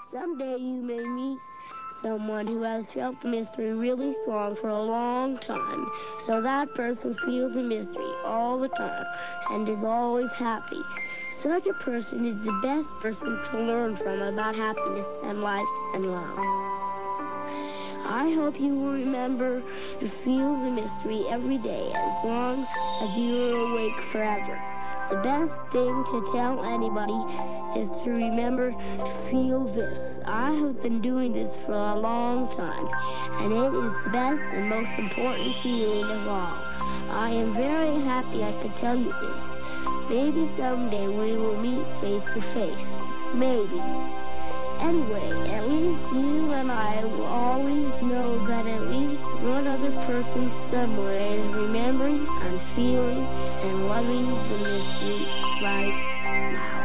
Someday you may meet someone who has felt the mystery really strong for a long time. So that person feels the mystery all the time and is always happy. Such a person is the best person to learn from about happiness and life and love. I hope you will remember to feel the mystery every day as long as you are awake forever. The best thing to tell anybody is to remember to feel this. I have been doing this for a long time, and it is the best and most important feeling of all. I am very happy I could tell you this. Maybe someday we will meet face to face. Maybe. Anyway, at least you and I will always know that at least one other person somewhere is remembering and feeling and loving the mystery right now.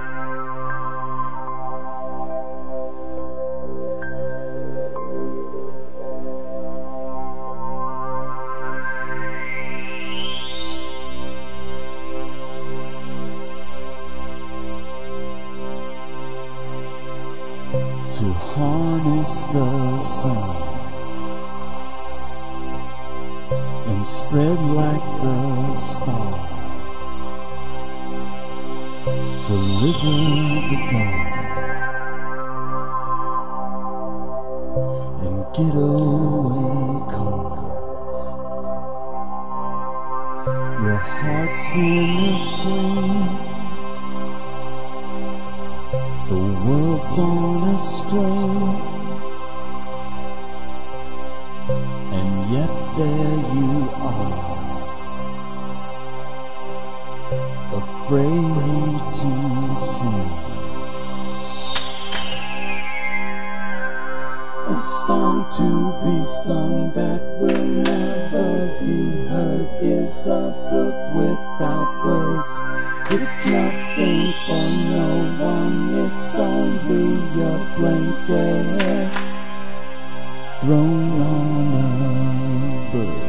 To harness the sun and spread like the stars, deliver the garden and get away, 'cause your heart's in a sling. The world's on a string, and yet there you are, afraid to sing. A song to be sung that will never be heard is a book without words. It's nothing for no one, it's only a blanket thrown on a bird.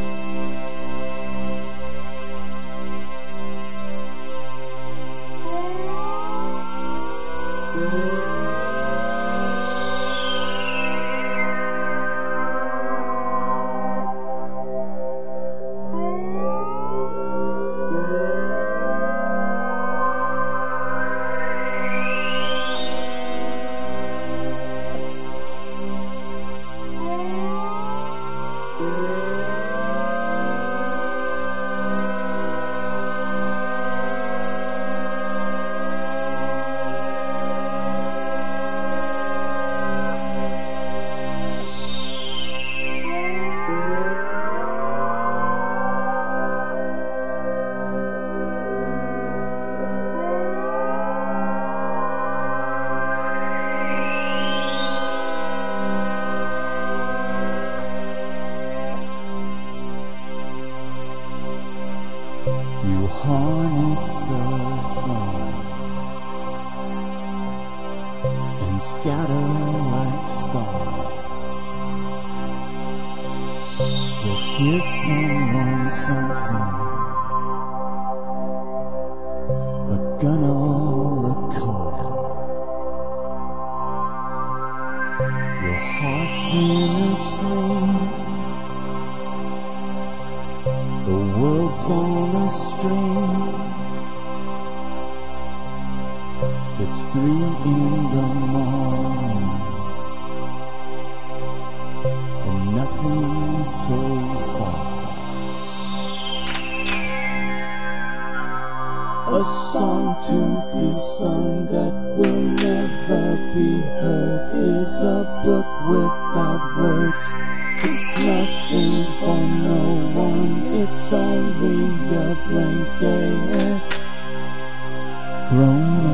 You harness the sun and scatter like stars to give someone something, a gun or a car. Your heart's in a sling, the world's on a string. It's 3 in the morning and nothing so far. A song to be sung that will never be heard is a book without words. It's nothing for no one, it's only a blanket thrown